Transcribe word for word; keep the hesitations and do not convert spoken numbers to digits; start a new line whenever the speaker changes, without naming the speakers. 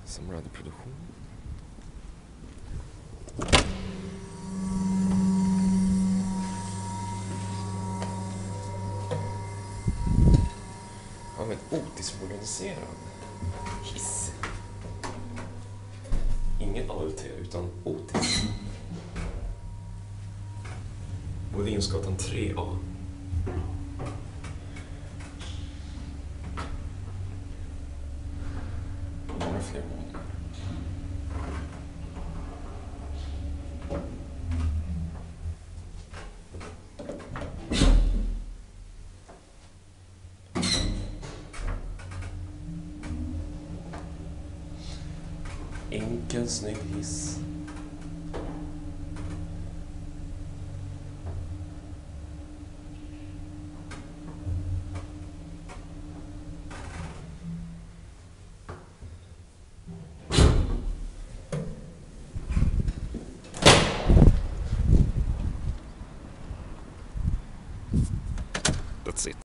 Samradiproduktion. Har vi en Otis-moderniserad hiss. Ingen A U T utan Otis. Molinsgatan tre A. Några fler månader. Enkel, snygg hiss. That's it.